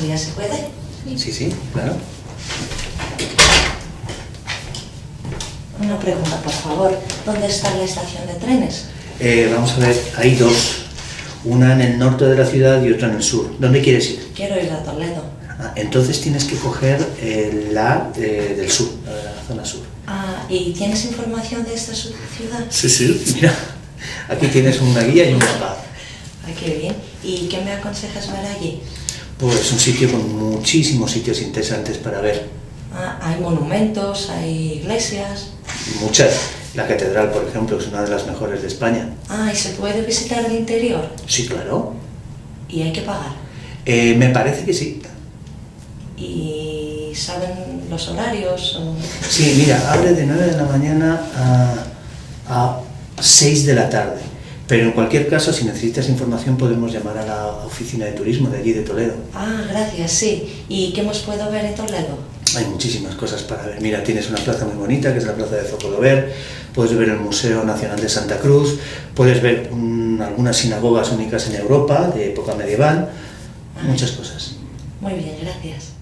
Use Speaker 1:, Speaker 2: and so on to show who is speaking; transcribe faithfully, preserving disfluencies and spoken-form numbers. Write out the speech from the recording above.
Speaker 1: ¿Eso ya se puede?
Speaker 2: Sí, sí, claro.
Speaker 1: Una pregunta, por favor. ¿Dónde está la estación de trenes?
Speaker 2: Eh, vamos a ver, hay dos. Una en el norte de la ciudad y otra en el sur. ¿Dónde quieres ir?
Speaker 1: Quiero ir a Toledo.
Speaker 2: Ah, entonces tienes que coger eh, la eh, del sur, la de la zona sur.
Speaker 1: Ah, ¿y tienes información de esta su- ciudad?
Speaker 2: Sí, sí, mira. Aquí tienes una guía y un mapa.
Speaker 1: Ay, qué bien. ¿Y qué me aconsejas ver allí?
Speaker 2: Pues un sitio con muchísimos sitios interesantes para ver.
Speaker 1: Ah, hay monumentos, hay iglesias.
Speaker 2: Muchas. La catedral, por ejemplo, es una de las mejores de España.
Speaker 1: Ah, ¿y se puede visitar el interior?
Speaker 2: Sí, claro.
Speaker 1: ¿Y hay que pagar?
Speaker 2: Eh, me parece que sí.
Speaker 1: ¿Y saben los horarios? O...
Speaker 2: Sí, mira, abre de nueve de la mañana a, a seis de la tarde. Pero en cualquier caso, si necesitas información, podemos llamar a la oficina de turismo de allí de Toledo.
Speaker 1: Ah, gracias, sí. ¿Y qué más puedo ver en Toledo?
Speaker 2: Hay muchísimas cosas para ver. Mira, tienes una plaza muy bonita, que es la plaza de Zocodover, puedes ver el Museo Nacional de Santa Cruz, puedes ver un, algunas sinagogas únicas en Europa, de época medieval, muchas cosas.
Speaker 1: Muy bien, gracias.